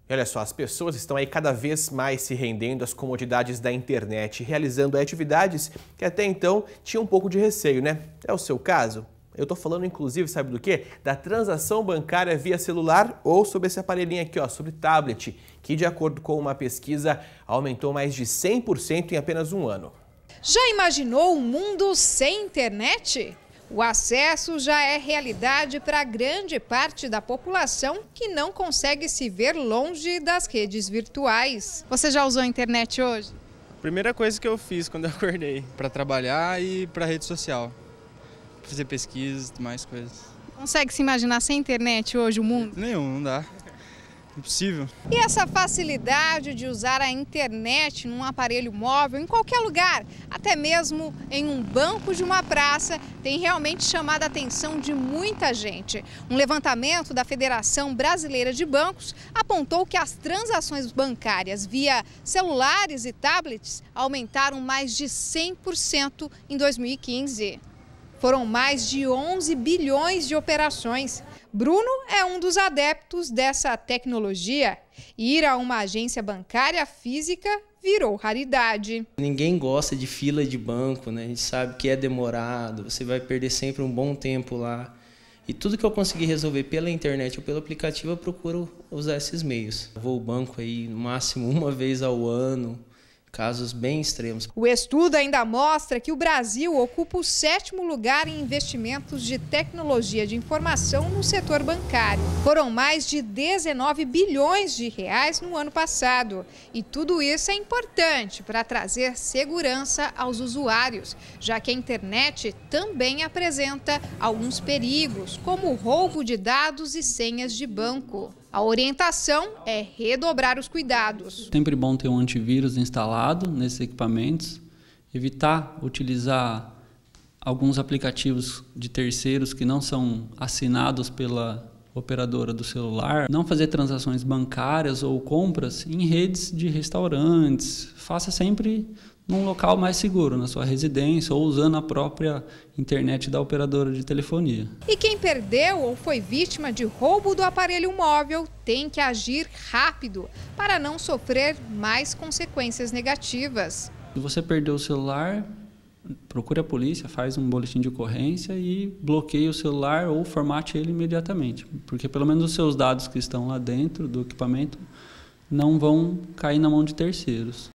E olha só, as pessoas estão aí cada vez mais se rendendo às comodidades da internet, realizando atividades que até então tinham um pouco de receio, né? É o seu caso? Eu tô falando inclusive, sabe do quê? Da transação bancária via celular ou sobre esse aparelhinho aqui, ó, sobre tablet, que de acordo com uma pesquisa aumentou mais de 100% em apenas um ano. Já imaginou um mundo sem internet? O acesso já é realidade para grande parte da população que não consegue se ver longe das redes virtuais. Você já usou a internet hoje? Primeira coisa que eu fiz quando eu acordei, para trabalhar e para rede social, fazer pesquisas e mais coisas. Consegue se imaginar sem internet hoje o mundo? Nenhum, não dá. Impossível. E essa facilidade de usar a internet num aparelho móvel em qualquer lugar, até mesmo em um banco de uma praça, tem realmente chamado a atenção de muita gente. Um levantamento da Federação Brasileira de Bancos apontou que as transações bancárias via celulares e tablets aumentaram mais de 100% em 2015. Foram mais de 11 bilhões de operações. Bruno é um dos adeptos dessa tecnologia. Ir a uma agência bancária física virou raridade. Ninguém gosta de fila de banco, né? A gente sabe que é demorado, você vai perder sempre um bom tempo lá. E tudo que eu consegui resolver pela internet ou pelo aplicativo, eu procuro usar esses meios. Eu vou ao banco aí no máximo uma vez ao ano. Casos bem extremos. O estudo ainda mostra que o Brasil ocupa o 7º lugar em investimentos de tecnologia de informação no setor bancário. Foram mais de 19 bilhões de reais no ano passado. E tudo isso é importante para trazer segurança aos usuários, já que a internet também apresenta alguns perigos, como o roubo de dados e senhas de banco. A orientação é redobrar os cuidados. Sempre bom ter um antivírus instalado nesses equipamentos, evitar utilizar alguns aplicativos de terceiros que não são assinados pela operadora do celular, não fazer transações bancárias ou compras em redes de restaurantes. Faça sempre num local mais seguro, na sua residência ou usando a própria internet da operadora de telefonia. E quem perdeu ou foi vítima de roubo do aparelho móvel tem que agir rápido para não sofrer mais consequências negativas. Se você perdeu o celular, procure a polícia, faz um boletim de ocorrência e bloqueie o celular ou formate ele imediatamente, porque pelo menos os seus dados que estão lá dentro do equipamento não vão cair na mão de terceiros.